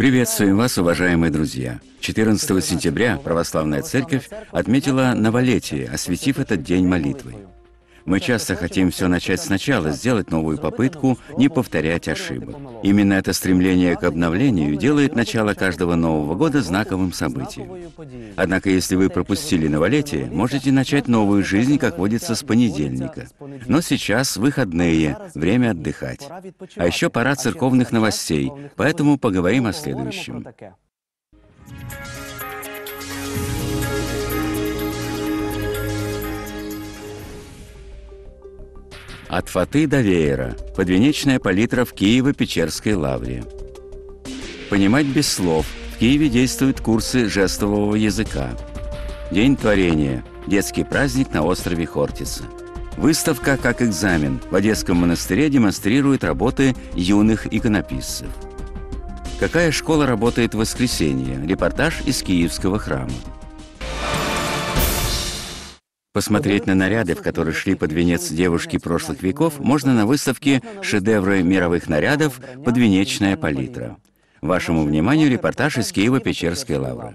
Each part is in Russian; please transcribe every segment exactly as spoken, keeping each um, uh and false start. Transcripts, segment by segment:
Приветствуем вас, уважаемые друзья! четырнадцатого сентября Православная Церковь отметила новолетие, осветив этот день молитвой. Мы часто хотим все начать сначала, сделать новую попытку, не повторять ошибок. Именно это стремление к обновлению делает начало каждого Нового года знаковым событием. Однако, если вы пропустили новолетие, можете начать новую жизнь, как водится, с понедельника. Но сейчас выходные, время отдыхать. А еще пора церковных новостей, поэтому поговорим о следующем. От фаты до веера. Подвенечная палитра в Киево-Печерской лавре. Понимать без слов. В Киеве действуют курсы жестового языка. День творения. Детский праздник на острове Хортица. Выставка как экзамен. В Одесском монастыре демонстрирует работы юных иконописцев. Какая школа работает в воскресенье? Репортаж из Киевского храма. Посмотреть на наряды, в которые шли под венец девушки прошлых веков, можно на выставке «Шедевры мировых нарядов. Подвенечная палитра». Вашему вниманию репортаж из Киево-Печерской лавры.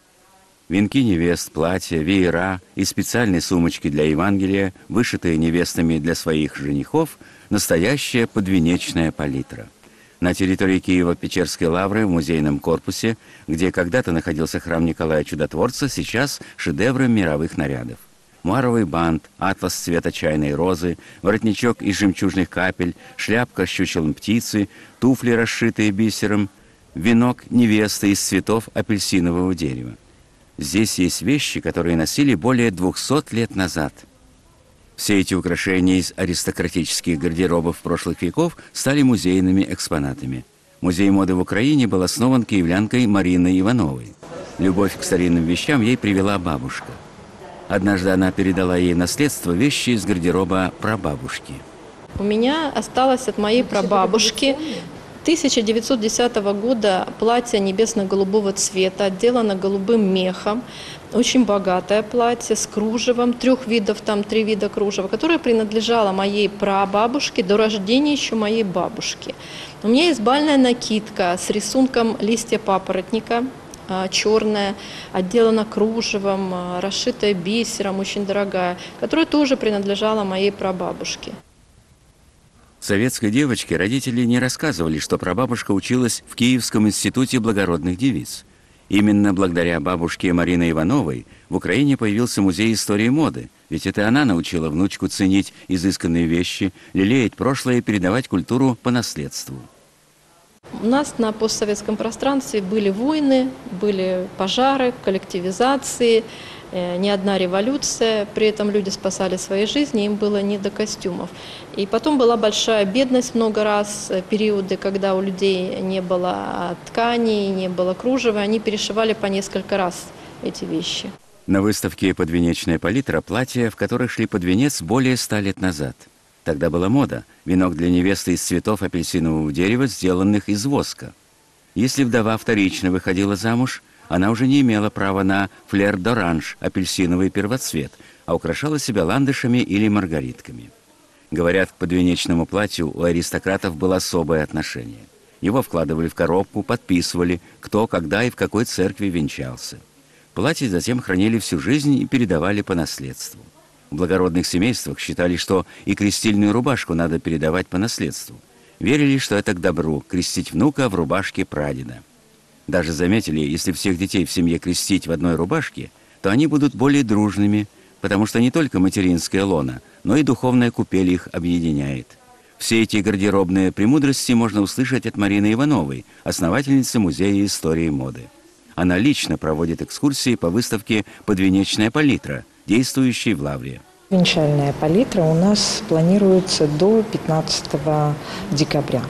Венки невест, платья, веера и специальные сумочки для Евангелия, вышитые невестами для своих женихов, настоящая подвенечная палитра. На территории Киево-Печерской лавры в музейном корпусе, где когда-то находился храм Николая Чудотворца, сейчас шедевры мировых нарядов. Муаровый бант, атлас цвета чайной розы, воротничок из жемчужных капель, шляпка с чучелом птицы, туфли, расшитые бисером, венок невесты из цветов апельсинового дерева. Здесь есть вещи, которые носили более двухсот лет назад. Все эти украшения из аристократических гардеробов прошлых веков стали музейными экспонатами. Музей моды в Украине был основан киевлянкой Мариной Ивановой. Любовь к старинным вещам ей привела бабушка. Однажды она передала ей наследство вещи из гардероба прабабушки. У меня осталось от моей прабабушки тысяча девятьсот десятого года платье небесно-голубого цвета, отделано голубым мехом. Очень богатое платье с кружевом, трех видов, там три вида кружева, которое принадлежало моей прабабушке до рождения еще моей бабушки. У меня есть бальная накидка с рисунком листья папоротника, черная, отделана кружевом, расшитая бисером, очень дорогая, которая тоже принадлежала моей прабабушке. Советской девочке родители не рассказывали, что прабабушка училась в Киевском институте благородных девиц. Именно благодаря бабушке Марины Ивановой в Украине появился музей истории моды, ведь это она научила внучку ценить изысканные вещи, лелеять прошлое и передавать культуру по наследству. У нас на постсоветском пространстве были войны, были пожары, коллективизации, не одна революция, при этом люди спасали свои жизни, им было не до костюмов. И потом была большая бедность много раз, периоды, когда у людей не было тканей, не было кружева, они перешивали по несколько раз эти вещи. На выставке «Подвенечная палитра» платья, в которых шли под венец более ста лет назад. Тогда была мода – венок для невесты из цветов апельсинового дерева, сделанных из воска. Если вдова вторично выходила замуж, она уже не имела права на флер-д'оранж, апельсиновый первоцвет, а украшала себя ландышами или маргаритками. Говорят, к подвенечному платью у аристократов было особое отношение. Его вкладывали в коробку, подписывали, кто, когда и в какой церкви венчался. Платье затем хранили всю жизнь и передавали по наследству. В благородных семействах считали, что и крестильную рубашку надо передавать по наследству. Верили, что это к добру – крестить внука в рубашке прадеда. Даже заметили, если всех детей в семье крестить в одной рубашке, то они будут более дружными, потому что не только материнская лона, но и духовная купель их объединяет. Все эти гардеробные премудрости можно услышать от Марины Ивановой, основательницы Музея истории моды. Она лично проводит экскурсии по выставке «Подвенечная палитра», действующей в лавре. Венчальная палитра у нас планируется до пятнадцатого декабря.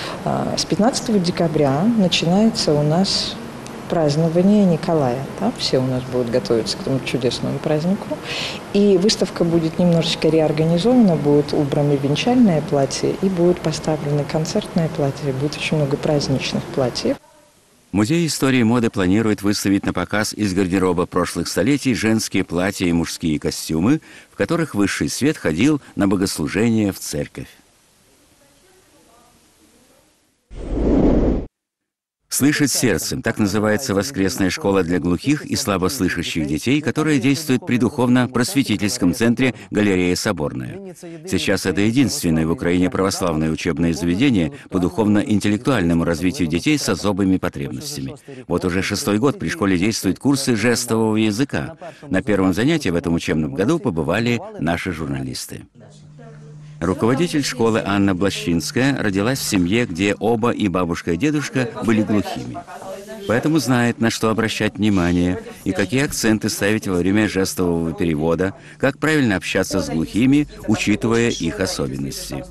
С пятнадцатого декабря начинается у нас празднование Николая. Да? Все у нас будут готовиться к этому чудесному празднику. И выставка будет немножечко реорганизована, будет убрано венчальное платье и будет поставлено концертное платье, будет очень много праздничных платьев. Музей истории моды планирует выставить на показ из гардероба прошлых столетий женские платья и мужские костюмы, в которых высший свет ходил на богослужение в церковь. «Слышать сердцем» — так называется воскресная школа для глухих и слабослышащих детей, которая действует при духовно-просветительском центре «Галерея Соборная». Сейчас это единственное в Украине православное учебное заведение по духовно-интеллектуальному развитию детей с особыми потребностями. Вот уже шестой год при школе действуют курсы жестового языка. На первом занятии в этом учебном году побывали наши журналисты. Руководитель школы Анна Блащинская родилась в семье, где оба, и бабушка, и дедушка, были глухими. Поэтому знает, на что обращать внимание и какие акценты ставить во время жестового перевода, как правильно общаться с глухими, учитывая их особенности.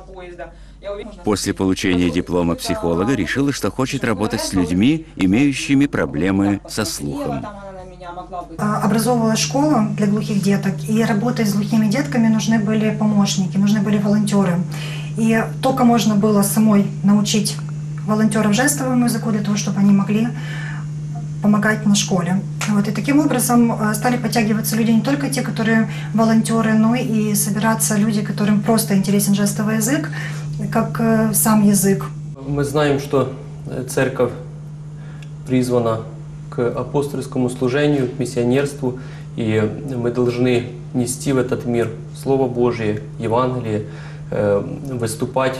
После получения диплома психолога решила, что хочет работать с людьми, имеющими проблемы со слухом. Образовывала школу для глухих деток, и работать с глухими детками нужны были помощники, нужны были волонтеры. И только можно было самой научить волонтеров жестовому языку для того, чтобы они могли помогать на школе. Вот. И таким образом стали подтягиваться люди, не только те, которые волонтеры, но и собираться люди, которым просто интересен жестовый язык, как сам язык. Мы знаем, что церковь призвана к апостольскому служению, к миссионерству, и мы должны нести в этот мир Слово Божие, Евангелие, выступать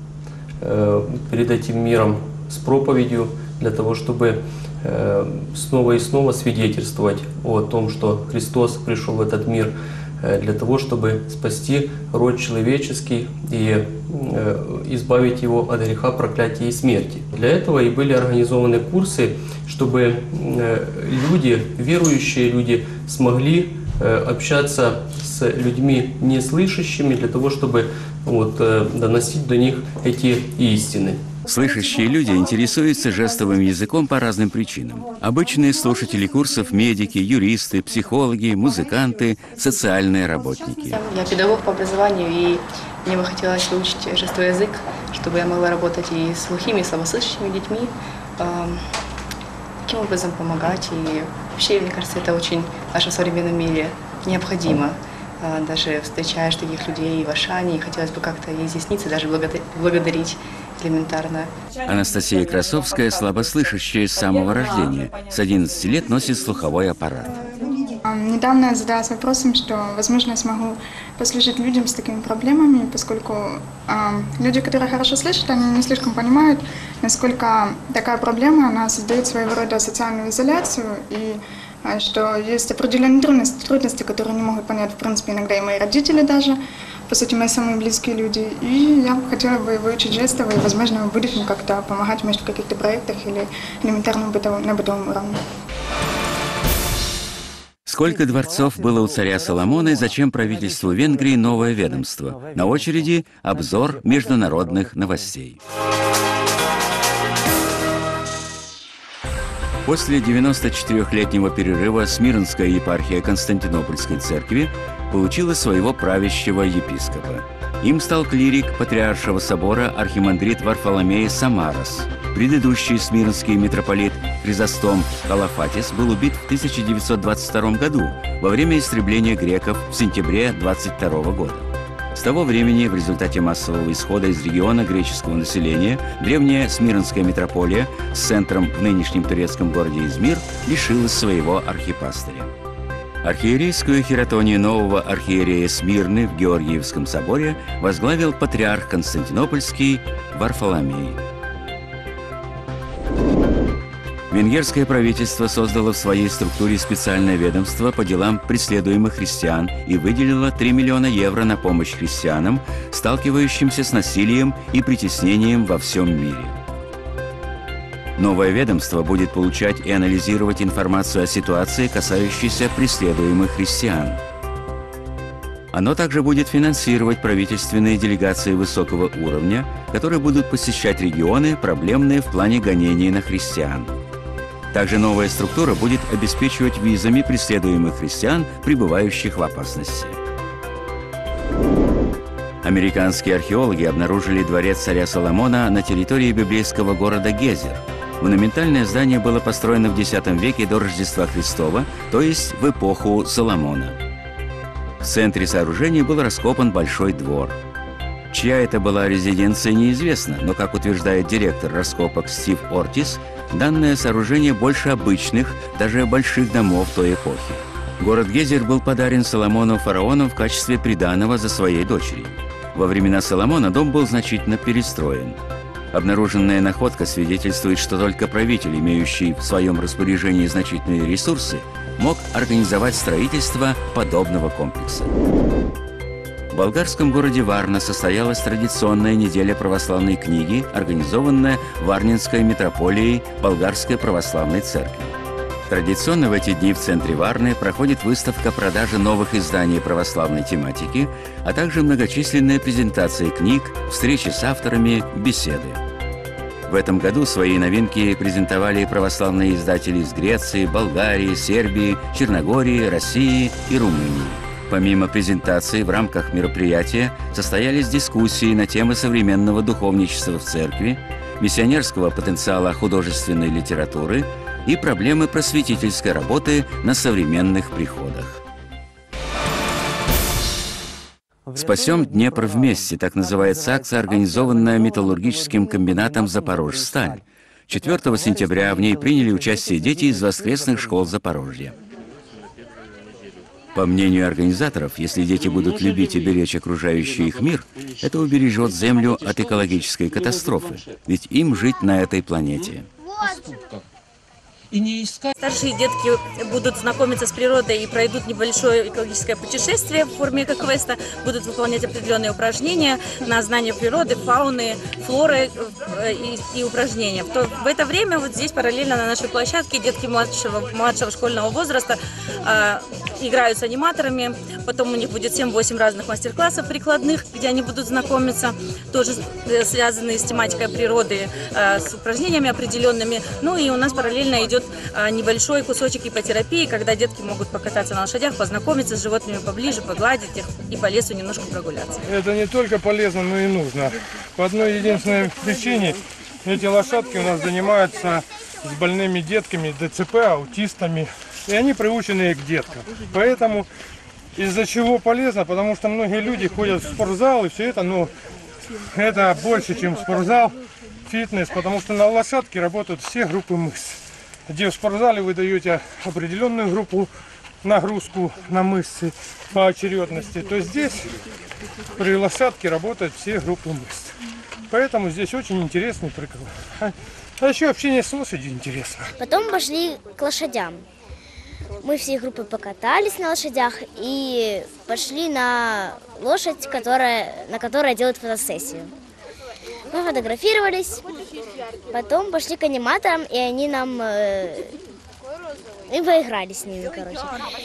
перед этим миром с проповедью для того, чтобы снова и снова свидетельствовать о том, что Христос пришел в этот мир для того, чтобы спасти род человеческий и избавить его от греха, проклятия и смерти. Для этого и были организованы курсы, чтобы люди, верующие люди, смогли общаться с людьми неслышащими, для того, чтобы вот, доносить до них эти истины. Слышащие люди интересуются жестовым языком по разным причинам. Обычные слушатели курсов – медики, юристы, психологи, музыканты, социальные работники. Я педагог по образованию, и мне бы хотелось выучить жестовый язык, чтобы я могла работать и с глухими, и слабослышащими детьми, таким образом помогать. И вообще, мне кажется, это очень в нашем современном мире необходимо. Даже встречаешь таких людей в Ашане, и хотелось бы как-то изъясниться, даже благодарить элементарно. Анастасия Красовская слабослышащая с самого рождения. С одиннадцати лет носит слуховой аппарат. Недавно я задалась вопросом, что, возможно, я смогу послужить людям с такими проблемами, поскольку э, люди, которые хорошо слышат, они не слишком понимают, насколько такая проблема, она создает своего рода социальную изоляцию, и э, что есть определенные трудности, трудности, которые не могут понять, в принципе, иногда и мои родители даже, по сути, мои самые близкие люди. И я хотела бы выучить жестовый, и, возможно, в будущем как-то помогать, может, в каких-то проектах или элементарно бытовом, на бытовом уровне. Сколько дворцов было у царя Соломона и зачем правительству Венгрии новое ведомство? На очереди обзор международных новостей. После девяносточетырёхлетнего перерыва Смирнская епархия Константинопольской церкви получила своего правящего епископа. Им стал клирик Патриаршего собора архимандрит Варфоломей Самарас. Предыдущий смирнский митрополит Хризостом Калафатис был убит в тысяча девятьсот двадцать втором году во время истребления греков в сентябре двадцать второго года. С того времени в результате массового исхода из региона греческого населения древняя Смирнская митрополия с центром в нынешнем турецком городе Измир лишилась своего архипастыря. Архиерейскую хиратонию нового архиерея Смирны в Георгиевском соборе возглавил патриарх Константинопольский Варфоломей. Венгерское правительство создало в своей структуре специальное ведомство по делам преследуемых христиан и выделило три миллиона евро на помощь христианам, сталкивающимся с насилием и притеснением во всем мире. Новое ведомство будет получать и анализировать информацию о ситуации, касающейся преследуемых христиан. Оно также будет финансировать правительственные делегации высокого уровня, которые будут посещать регионы, проблемные в плане гонений на христиан. Также новая структура будет обеспечивать визами преследуемых христиан, пребывающих в опасности. Американские археологи обнаружили дворец царя Соломона на территории библейского города Гезер. Монументальное здание было построено в десятом веке до Рождества Христова, то есть в эпоху Соломона. В центре сооружения был раскопан большой двор. Чья это была резиденция, неизвестно, но, как утверждает директор раскопок Стив Ортис, Данное сооружение больше обычных, даже больших домов той эпохи. Город Гезер был подарен Соломону фараоном в качестве приданого за своей дочери. Во времена Соломона дом был значительно перестроен. Обнаруженная находка свидетельствует, что только правитель, имеющий в своем распоряжении значительные ресурсы, мог организовать строительство подобного комплекса. В болгарском городе Варна состоялась традиционная неделя православной книги, организованная Варнинской митрополией Болгарской православной церкви. Традиционно в эти дни в центре Варны проходит выставка продажи новых изданий православной тематики, а также многочисленные презентации книг, встречи с авторами, беседы. В этом году свои новинки презентовали православные издатели из Греции, Болгарии, Сербии, Черногории, России и Румынии. Помимо презентаций, в рамках мероприятия состоялись дискуссии на темы современного духовничества в церкви, миссионерского потенциала художественной литературы и проблемы просветительской работы на современных приходах. «Спасем Днепр вместе» — так называется акция, организованная металлургическим комбинатом «Запорожсталь». четвёртого сентября в ней приняли участие дети из воскресных школ Запорожья. По мнению организаторов, если дети будут любить и беречь окружающий их мир, это убережет Землю от экологической катастрофы, ведь им жить на этой планете. Старшие детки будут знакомиться с природой и пройдут небольшое экологическое путешествие в форме эко-квеста, будут выполнять определенные упражнения на знание природы, фауны, флоры и, и упражнения. В, то, в это время вот здесь параллельно на нашей площадке детки младшего, младшего школьного возраста э, играют с аниматорами, потом у них будет семь-восемь разных мастер-классов прикладных, где они будут знакомиться, тоже связанные с тематикой природы, э, с упражнениями определенными. Ну и у нас параллельно идет небольшой кусочек ипотерапии, когда детки могут покататься на лошадях, познакомиться с животными поближе, погладить их и по лесу немножко прогуляться. Это не только полезно, но и нужно. По одной единственной причине эти лошадки у нас занимаются с больными детками, ДЦП, аутистами, и они приучены к деткам. Поэтому из-за чего полезно? Потому что многие люди ходят в спортзал и все это, но это больше, чем спортзал, фитнес, потому что на лошадке работают все группы мышц. Где в спортзале вы даете определенную группу нагрузку на мышцы по очередности, то здесь при лошадке работают все группы мышц. Поэтому здесь очень интересный прикол. А еще общение с лошадью интересно. Потом пошли к лошадям. Мы всей группой покатались на лошадях и пошли на лошадь, которая, на которой делают фотосессию. Мы фотографировались, потом пошли к аниматорам, и они нам э, и поиграли с ними, короче.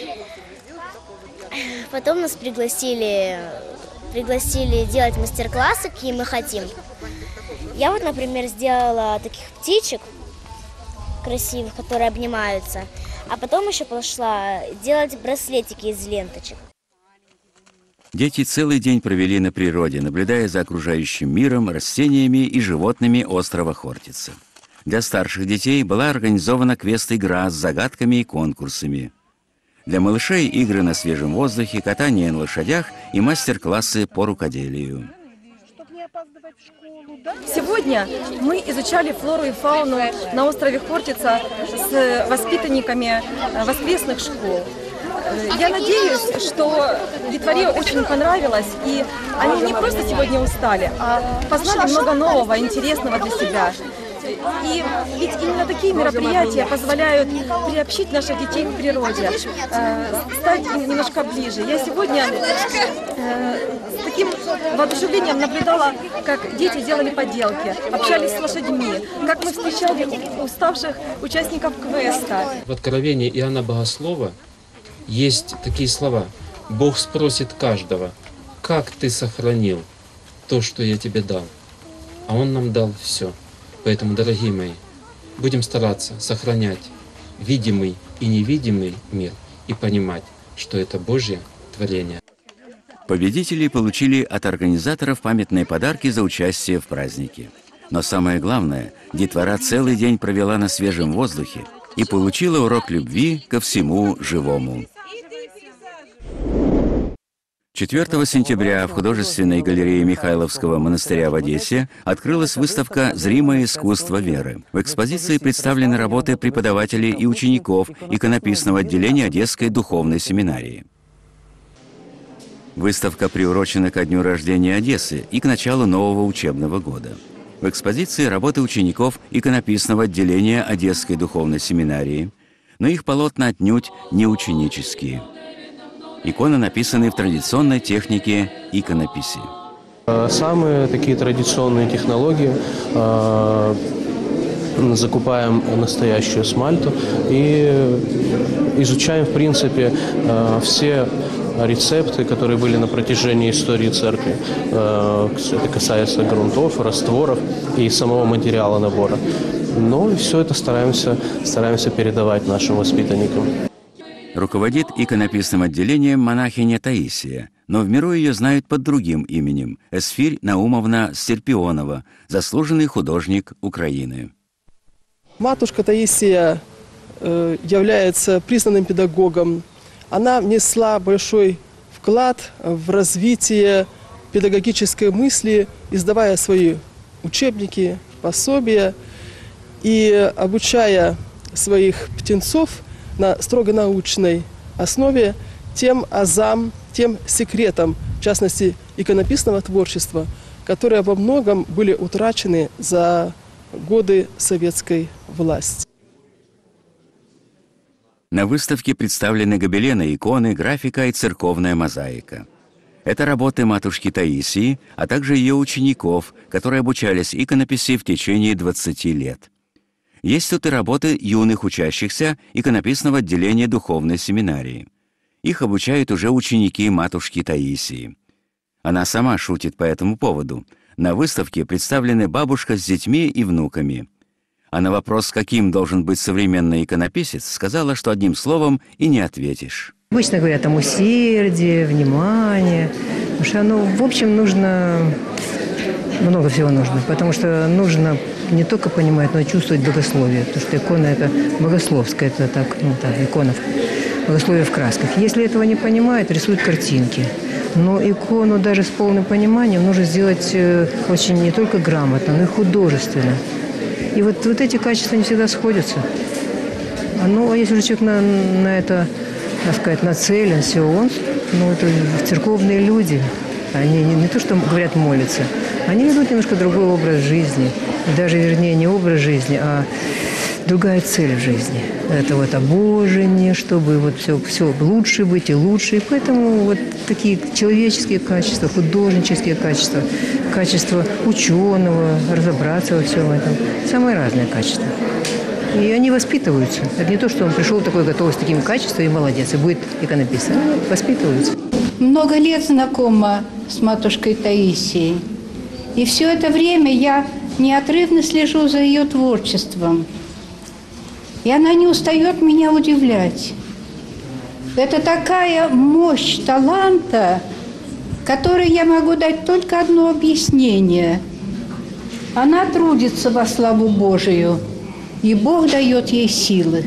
Потом нас пригласили, пригласили делать мастер-классы, какие мы хотим. Я вот, например, сделала таких птичек красивых, которые обнимаются, а потом еще пошла делать браслетики из ленточек. Дети целый день провели на природе, наблюдая за окружающим миром, растениями и животными острова Хортица. Для старших детей была организована квест-игра с загадками и конкурсами. Для малышей игры на свежем воздухе, катание на лошадях и мастер-классы по рукоделию. Сегодня мы изучали флору и фауну на острове Хортица с воспитанниками воскресных школ. Я надеюсь, что детворе очень понравилось, и они не просто сегодня устали, а познали много нового, интересного для себя. И ведь именно такие мероприятия позволяют приобщить наших детей к природе, стать им немножко ближе. Я сегодня с таким воодушевлением наблюдала, как дети делали поделки, общались с лошадьми, как мы встречали уставших участников квеста. В Откровении Иоанна Богослова есть такие слова: «Бог спросит каждого, как ты сохранил то, что я тебе дал?» А Он нам дал все. Поэтому, дорогие мои, будем стараться сохранять видимый и невидимый мир и понимать, что это Божье творение. Победители получили от организаторов памятные подарки за участие в празднике. Но самое главное, детвора целый день провела на свежем воздухе и получила урок любви ко всему живому. четвёртого сентября в художественной галерее Михайловского монастыря в Одессе открылась выставка «Зримое искусство веры». В экспозиции представлены работы преподавателей и учеников иконописного отделения Одесской духовной семинарии. Выставка приурочена ко дню рождения Одессы и к началу нового учебного года. В экспозиции работы учеников иконописного отделения Одесской духовной семинарии, но их полотна отнюдь не ученические. Иконы написаны в традиционной технике иконописи. Самые такие традиционные технологии. Закупаем настоящую смальту и изучаем, в принципе, все рецепты, которые были на протяжении истории церкви. Это касается грунтов, растворов и самого материала набора. Ну и все это стараемся, стараемся передавать нашим воспитанникам. Руководит иконописным отделением монахиня Таисия, но в миру ее знают под другим именем – Эсфирь Наумовна Серпионова, заслуженный художник Украины. Матушка Таисия э, является признанным педагогом. Она внесла большой вклад в развитие педагогической мысли, издавая свои учебники, пособия и обучая своих птенцов на строго научной основе тем азам, тем секретам, в частности, иконописного творчества, которые во многом были утрачены за годы советской власти. На выставке представлены гобелены, иконы, графика и церковная мозаика. Это работы матушки Таисии, а также ее учеников, которые обучались иконописи в течение двадцати лет. Есть тут и работы юных учащихся иконописного отделения духовной семинарии. Их обучают уже ученики матушки Таисии. Она сама шутит по этому поводу. На выставке представлены бабушка с детьми и внуками. А на вопрос, каким должен быть современный иконописец, сказала, что одним словом и не ответишь. Обычно говорят там усердие, внимание. Потому что, ну, в общем, нужно... Много всего нужно, потому что нужно не только понимать, но и чувствовать богословие. Потому что икона – это богословская, это так, ну, так, икона, богословие в красках. Если этого не понимают, рисуют картинки. Но икону даже с полным пониманием нужно сделать очень не только грамотно, но и художественно. И вот, вот эти качества не всегда сходятся. Ну, а если уже человек на, на это, так сказать, нацелен, все, он, ну, это церковные люди. Они не, не то, что говорят, молятся, они ведут немножко другой образ жизни. Даже, вернее, не образ жизни, а другая цель в жизни. Это вот обожение, чтобы вот все, все лучше быть и лучше. И поэтому вот такие человеческие качества, художнические качества, качество ученого, разобраться во всем этом. Самые разные качества. И они воспитываются. Это не то, что он пришел такой готовый с таким качеством и молодец, и будет иконописцем. Они воспитываются. Много лет знакома с матушкой Таисией. И все это время я неотрывно слежу за ее творчеством. И она не устает меня удивлять. Это такая мощь таланта, которой я могу дать только одно объяснение. Она трудится во славу Божию, и Бог дает ей силы.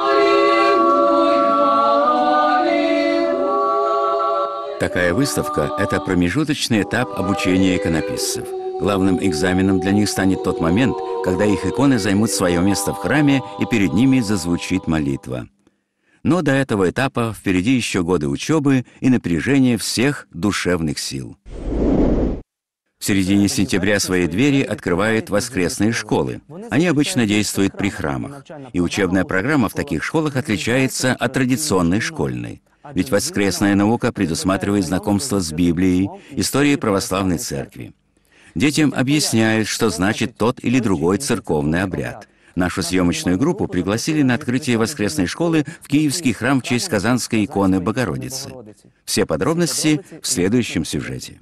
Такая выставка – это промежуточный этап обучения иконописцев. Главным экзаменом для них станет тот момент, когда их иконы займут свое место в храме и перед ними зазвучит молитва. Но до этого этапа впереди еще годы учебы и напряжения всех душевных сил. В середине сентября свои двери открывают воскресные школы. Они обычно действуют при храмах. И учебная программа в таких школах отличается от традиционной школьной. Ведь воскресная наука предусматривает знакомство с Библией, историей православной церкви. Детям объясняют, что значит тот или другой церковный обряд. Нашу съемочную группу пригласили на открытие воскресной школы в Киевский храм в честь Казанской иконы Богородицы. Все подробности в следующем сюжете.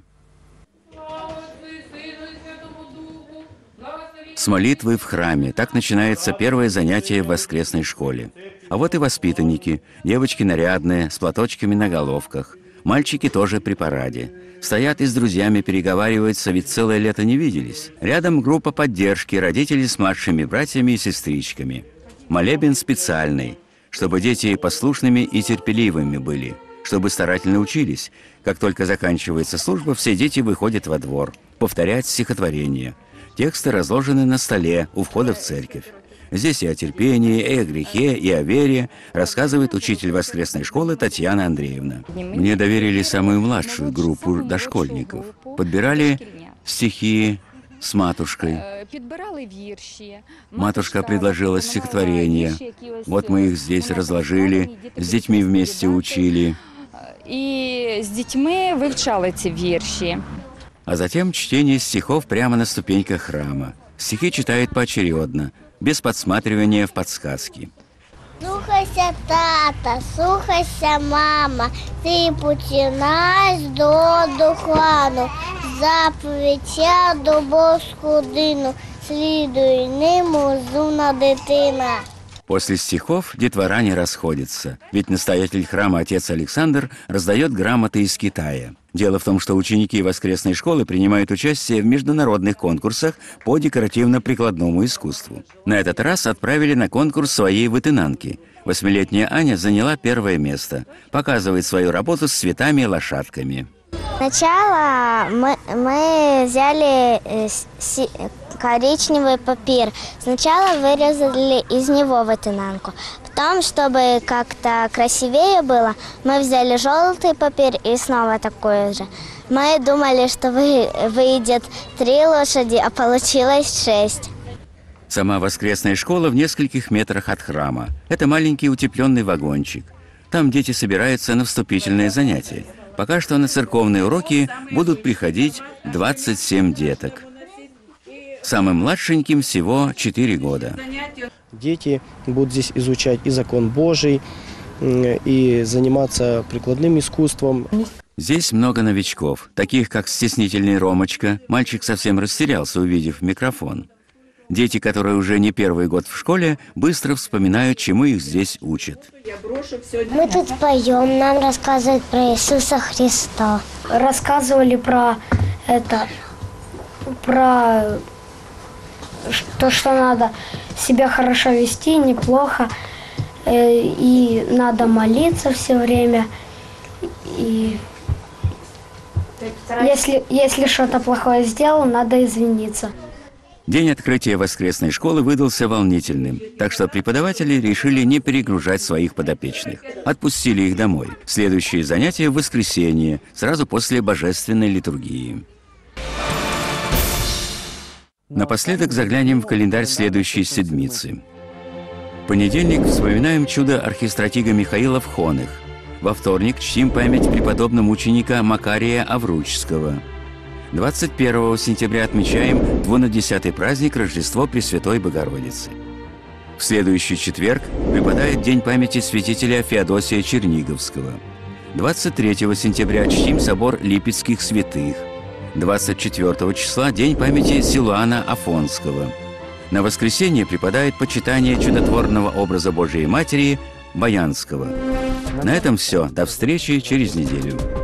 С молитвы в храме. Так начинается первое занятие в воскресной школе. А вот и воспитанники. Девочки нарядные, с платочками на головках. Мальчики тоже при параде. Стоят и с друзьями переговариваются, ведь целое лето не виделись. Рядом группа поддержки, родители с младшими братьями и сестричками. Молебен специальный, чтобы дети послушными и терпеливыми были. чтобы старательно учились. Как только заканчивается служба, все дети выходят во двор, повторять стихотворения. Тексты разложены на столе у входа в церковь. Здесь и о терпении, и о грехе, и о вере рассказывает учитель воскресной школы Татьяна Андреевна. Мне доверили самую младшую группу дошкольников. Подбирали стихи с матушкой. Матушка предложила стихотворения. Вот мы их здесь разложили, с детьми вместе учили. И с детьми вивчали ці вірші. А затем чтение стихов прямо на ступеньках храма. Стихи читают поочередно, без подсматривания в подсказки. Слухайся, тата, слухайся, мама, ти починаєш до духану, заповідь я до Господину, слідуй ним, розумна дитина. После стихов детвора не расходится, ведь настоятель храма отец Александр раздает грамоты из Китая. Дело в том, что ученики воскресной школы принимают участие в международных конкурсах по декоративно-прикладному искусству. На этот раз отправили на конкурс своей вытынанки. Восьмилетняя Аня заняла первое место, показывает свою работу с цветами и лошадками. Сначала мы, мы взяли коричневый папир. Сначала вырезали из него вытынанку. Потом, чтобы как-то красивее было, мы взяли желтый папир и снова такой же. Мы думали, что выйдет три лошади, а получилось шесть. Сама воскресная школа в нескольких метрах от храма. Это маленький утепленный вагончик. Там дети собираются на вступительные занятия. Пока что на церковные уроки будут приходить двадцать семь деток. Самым младшеньким всего четыре года. Дети будут здесь изучать и закон Божий, и заниматься прикладным искусством. Здесь много новичков, таких как стеснительный Ромочка. Мальчик совсем растерялся, увидев микрофон. Дети, которые уже не первый год в школе, быстро вспоминают, чему их здесь учат. Мы тут поем, нам рассказывают про Иисуса Христа. Рассказывали про это, про то, что надо себя хорошо вести, неплохо, и надо молиться все время. И если, если что-то плохое сделал, надо извиниться. День открытия воскресной школы выдался волнительным, так что преподаватели решили не перегружать своих подопечных. Отпустили их домой. Следующие занятия в воскресенье, сразу после божественной литургии. Напоследок заглянем в календарь следующей седмицы. В понедельник вспоминаем чудо архистратига Михаила в Хонах. Во вторник чтим память преподобного мученика Макария Авручского. двадцать первого сентября отмечаем двунадесятый праздник Рождество Пресвятой Богородицы. В следующий четверг припадает день памяти святителя Феодосия Черниговского. двадцать третьего сентября чтим собор Липецких святых. двадцать четвёртого числа день памяти Силуана Афонского. На воскресенье припадает почитание чудотворного образа Божией Матери Баянского. На этом все. До встречи через неделю.